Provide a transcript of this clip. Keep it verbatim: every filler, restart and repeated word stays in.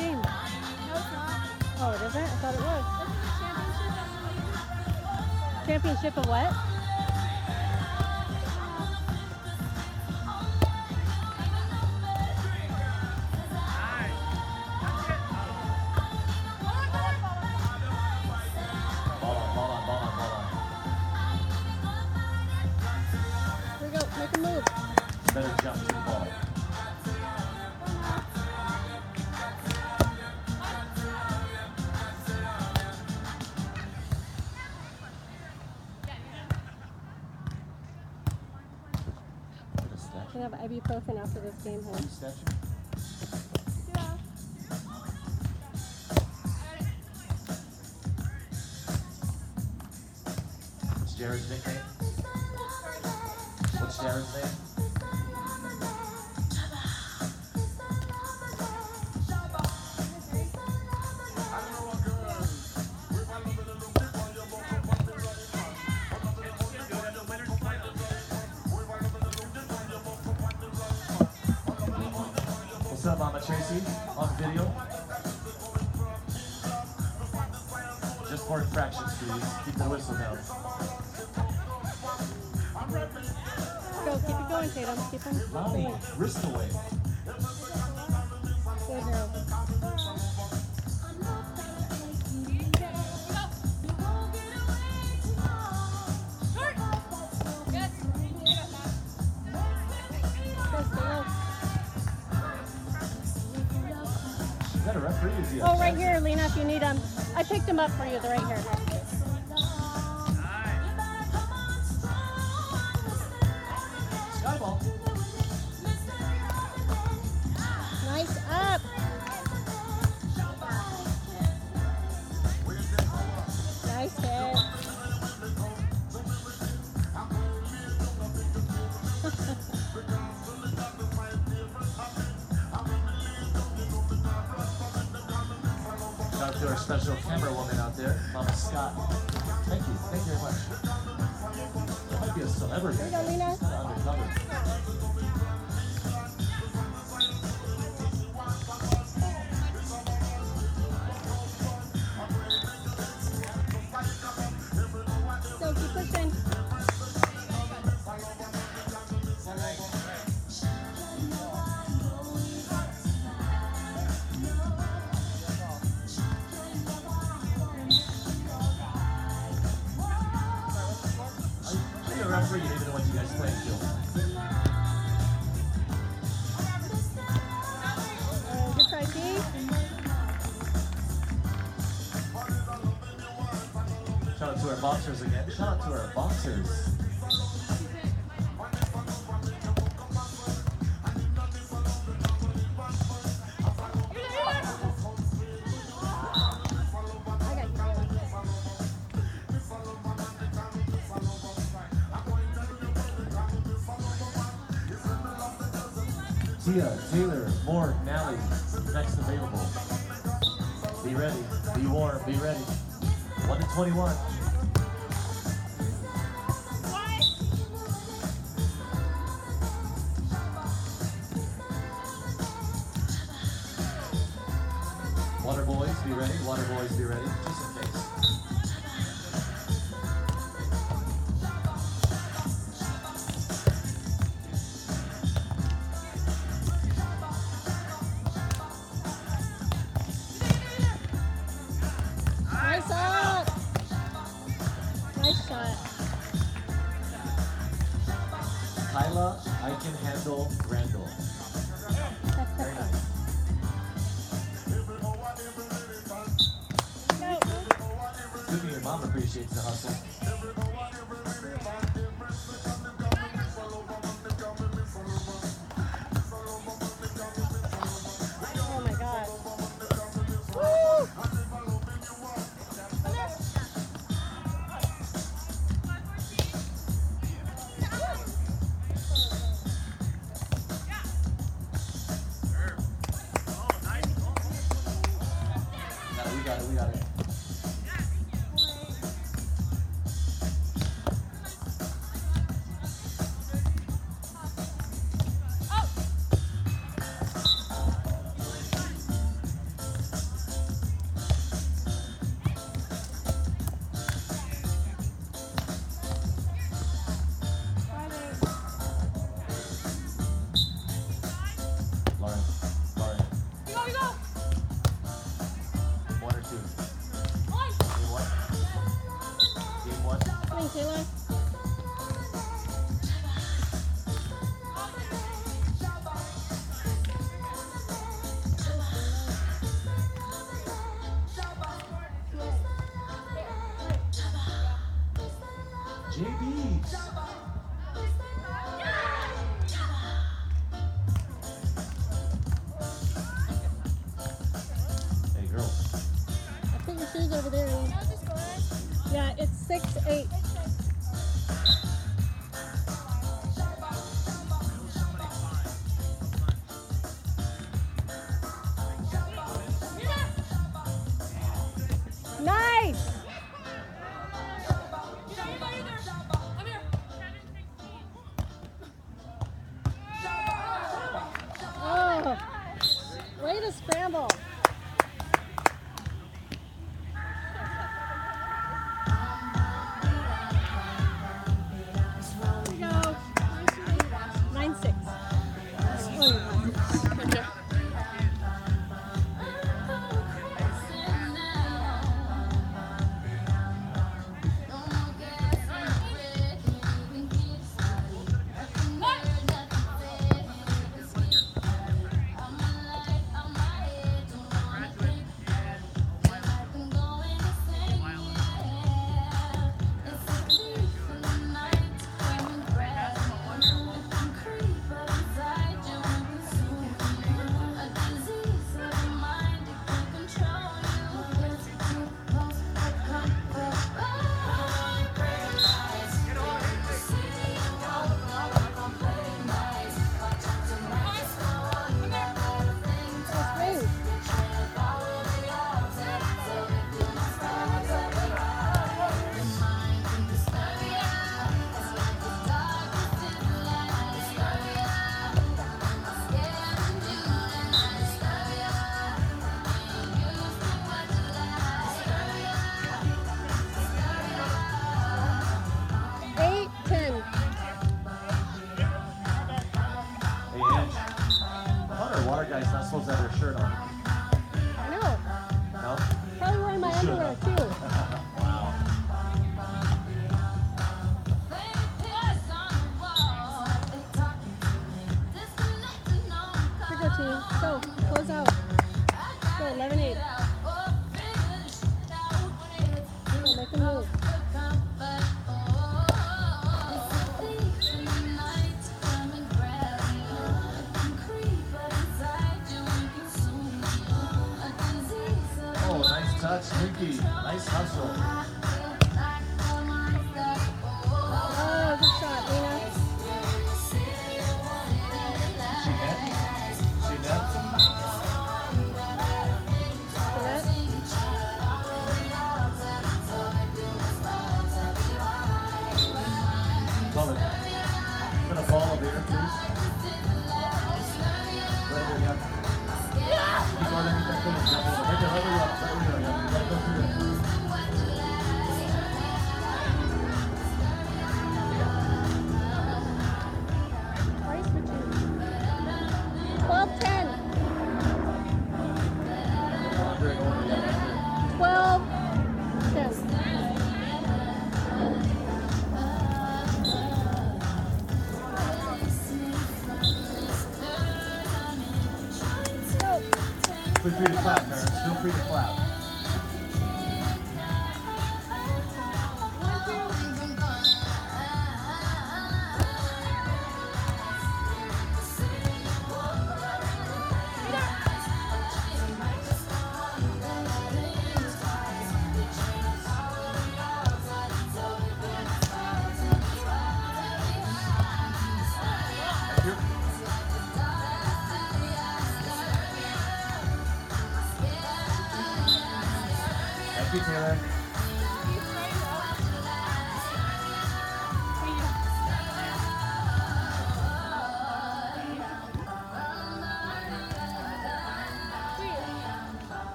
game. No, it's not. Oh, it isn't? I thought it was. This is the championship. Championship of what? Ball on, ball on, ball on, ball on. Here we go. Make a move. Better jump to the ball. We have ibuprofen after this game, honey. Yeah. What's Jared's nickname? What's Jared's name? What's up, Mama Tracy? On video? Just for infractions, please. Keep the whistle down. Go, keep it going, Tatum. Keep them Mommy, going. wrist away. Good girl. Is that a referee? Is he a Oh, right judge? here, Lena, if you need them. I picked them up for you. They're right here. Sky ball. Nice up. Nice hit. Shout out to our special camera woman out there, Mama Scott. Thank you. Thank you very much. That might be a celebrity. Here you go, Lena. She's kinda undercover. So keep pushing. Are you a referee? You don't even know what you guys play, Jill. Uh, good try, T. Shout out to our boxers again. Shout out to our boxers. I got you. Tia, Taylor, Moore, Nally, next available. Be ready. Be warm. Be ready. one to twenty-one. Water boys, be ready. Water boys, be ready. Just in case. Nice up. Nice shot. Kyla, I can handle Randall. Very nice. Good your mom appreciates the hustle. Oh my God. Woo! No, we got it, we got it. Kayla. J B's. Hey, girls. I put your shoes over there. Ian. Yeah, it's six eight. Nice. Oh, way to scramble. Here you go. Nine six. Eight ten. Hey, Ange. I thought our water guy's not supposed to have their shirt on. I know. No? Probably wearing my Should underwear have. too. Wow. Here you go, team. Go. Close out. Go. eleven eight. Go. Make a move. Oh, nice touch, Nikki. Nice hustle. Oh, good shot, Lena. She net? She net? Jeanette. Love it. Put a ball over here, please. Right over here. Keep going underneath that finish. Jump over. Right there, right where you are. Right where you are. Yeah, you gotta go through there. Why are you switching? twelve ten. Over and over, yeah, right there. twelve ten. Go. Feel free to clap, parents. Feel free to clap. Thank you. Thank you, Taylor.